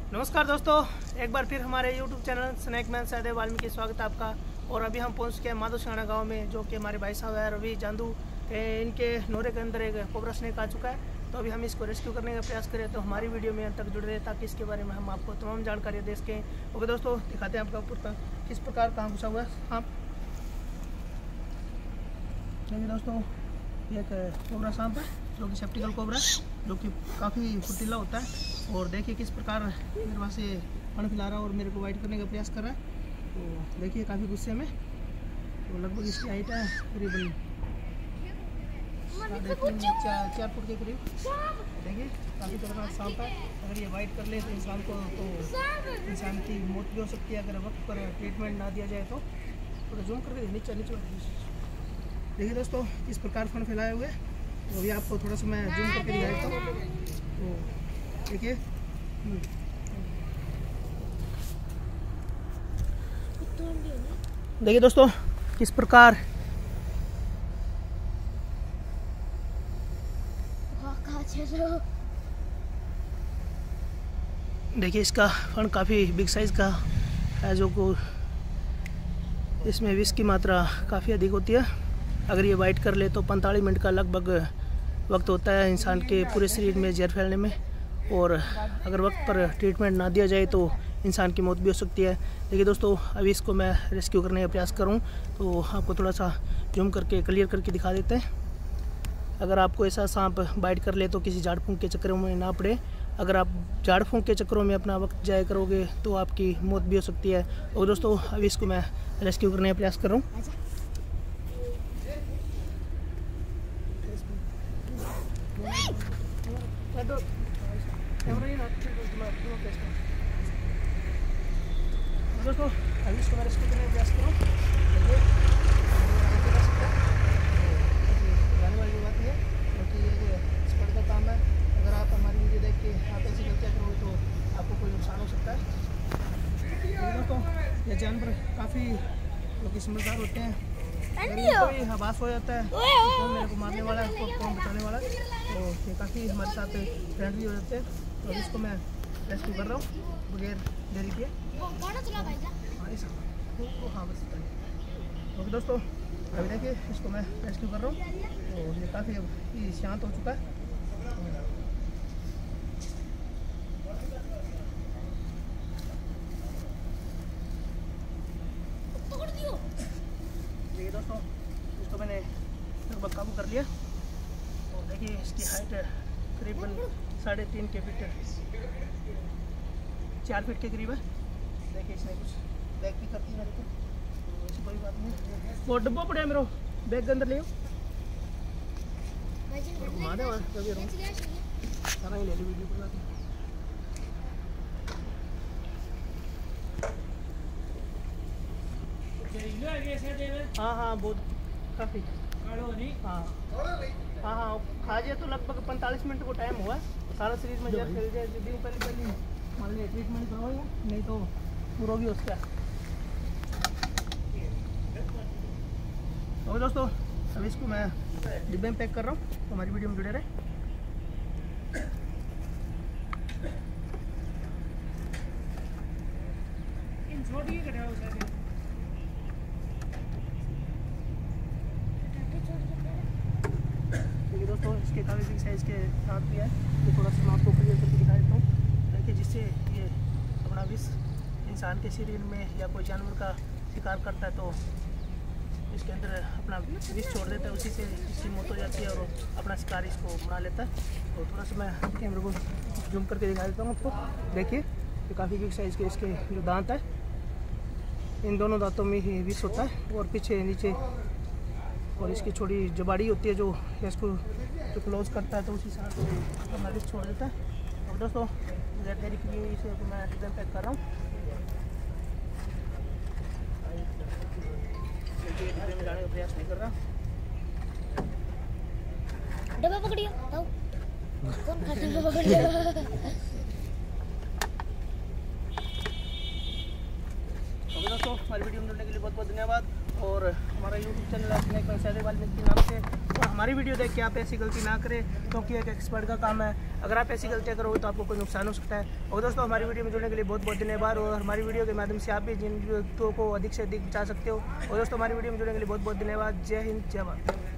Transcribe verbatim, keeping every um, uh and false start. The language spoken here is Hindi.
नमस्कार दोस्तों, एक बार फिर हमारे YouTube channel snack man Sahdev Valmiki स्वागत है आपका। और अभी हम पहुंच चुके हैं माधोशाना गांव में, जो कि हमारे भाई साहब है रवि जांदू के, इनके नोरे के अंदर एक कोबरा स्नेक आ चुका है। तो अभी हम इसको रेस्क्यू करने का प्रयास करें, तो हमारी वीडियो में अंत तक जुड़े रहे ताकि इसके बारे में हम आपको तमाम जानकारी दे सकें। ओके दोस्तों, दिखाते हैं आपका ऊपर का किस प्रकार कहाँ घुसा हुआ है सांप। देखिए दोस्तों, एक कोबरा सांप है जो कि सेप्टिकल कोबरा है, जो कि काफ़ी फुर्तीला होता है। और देखिए किस प्रकार मेरे पास से फण फैला रहा है और मेरे को वाइट करने का प्रयास कर रहा है। तो देखिए काफ़ी गुस्से में। तो लगभग इसकी हाइट है करीबन साढ़े तीन चार चार फुट के करीब। देखिए काफ़ी खतरनाक सांप है। अगर ये वाइट कर ले तो इंसान को तो इंसान की मौत भी हो सकती है, अगर वक्त पर ट्रीटमेंट ना दिया जाए तो। थोड़ा जूम करके नीचे नीचे देखिए दोस्तों किस प्रकार फण फैलाए हुए। तो अभी आपको थोड़ा सा मैं जूम करके दिखा देता हूँ। तो देखिए देखिए दोस्तों किस प्रकार देखिए इसका फण काफ़ी बिग साइज का है, जो को इसमें विष की मात्रा काफ़ी अधिक होती है। अगर ये वाइट कर ले तो पैंतालीस मिनट का लगभग वक्त होता है इंसान के पूरे शरीर में जहर फैलने में। और अगर वक्त पर ट्रीटमेंट ना दिया जाए तो इंसान की मौत भी हो सकती है। देखिए दोस्तों, अभी इसको मैं रेस्क्यू करने का प्रयास करूं तो आपको थोड़ा सा जूम करके क्लियर करके दिखा देते हैं। अगर आपको ऐसा सांप बाइट कर ले तो किसी झाड़ फूंक के चक्करों में ना पड़े। अगर आप झाड़ फूंक के चक्करों में अपना वक्त जाया करोगे तो आपकी मौत भी हो सकती है। और दोस्तों अभी इसको मैं रेस्क्यू करने का प्रयास कर रहा हूँ। दोस्तों अभी इसको मैं रेस्क्यू करने का प्रयास करूँ। जाने वाली बात है क्योंकि ये एक्सपर्ट का काम है। अगर आप हमारी वीडियो देख के आप ऐसी गलतियाँ करोगे तो आपको कोई नुकसान हो सकता है। दोस्तों ये जानवर काफ़ी लोग समझदार होते हैं। कोई आभास हो जाता है कौन मेरे को मारने वाला है, कौन बचाने वाला है, तो ये काफ़ी हमारे साथ फ्रेंडली हो जाते हैं। तो इसको मैं रेस्क्यू कर रहा हूँ बगैर देरी के। हाँ बस ओके दोस्तों, अभी देखिए इसको मैं रेस्क्यू कर रहा हूँ। तो ये काफ़ी अब शांत हो चुका है। देखिए दोस्तों इसको मैंने लगभग काबू कर लिया। और देखिए इसकी हाइट है करीबन साढ़े तीन के फीट चार फीट के करीब है। देखिए इसने कुछ बैग भी करती है मेरे को, तो ऐसी कोई बात नहीं। वो डब्बा पड़ा है मेरे बैग के अंदर ले घुमा दे सारा ही ले ली वीडियो को। हाँ हाँ बहुत काफ़ी हाँ हाँ हाँ खा जाए तो लगभग पैंतालीस मिनट को टाइम हुआ। सारा शरीर में जर फैल जाए यदि पहले पहले मान लीजिए ट्रीटमेंट करवाएगा, नहीं तो पूरा भी उसका। तो दोस्तों अभी इसको मैं डिब्बे में पैक कर रहा हूँ, तो हमारी वीडियो में जुड़े रहे। देखिए दोस्तों इसके काफ़ी बिग साइज़ के दांत भी है। ये थोड़ा सा मैं आपको क्लियर करके दिखा देता हूँ। देखिए जिससे ये अपना विष इंसान के शरीर में या कोई जानवर का शिकार करता है तो इसके अंदर अपना विष छोड़ देता है, उसी से इसकी मौत हो जाती है और अपना शिकार इसको बना लेता है। तो थोड़ा सा मैं कैमरे को जूम करके दिखा देता हूँ आपको। देखिए ये काफ़ी बिग साइज़ के इसके जो दांत है, इन दोनों दांतों में ही विष होता है और पीछे नीचे, और इसकी छोटी जबाड़ी होती है जो इसको जो क्लोज करता है, तो उसी साथ अपना विष छोड़ देता है। और दोस्तों देरी के लिए इसे मैं डिब्बे में पैक कर रहा हूँ। डिब्बे में डालने का प्रयास नहीं कर रहा। डब्बा पकड़ियो कौन खाता है पकड़ियो। दोस्तों हमारी वीडियो में जुड़ने के लिए बहुत बहुत धन्यवाद। और हमारा यूट्यूब चैनल है स्नैक सैदे वाल्मीकि के नाम से। और हमारी वीडियो देख के आप ऐसी गलती ना करें, क्योंकि एक एक्सपर्ट का काम है। अगर आप ऐसी गलतियाँ करोगे तो आपको कोई नुकसान हो सकता है। और दोस्तों, हमारी वीडियो में जुड़ने के लिए बहुत बहुत धन्यवाद। और हमारी वीडियो के माध्यम से आप भी जिन को अधिक से अधिक बचा सकते हो। और दोस्तों, हमारी वीडियो में जुड़ने के लिए बहुत बहुत धन्यवाद। जय हिंद, जय भारत।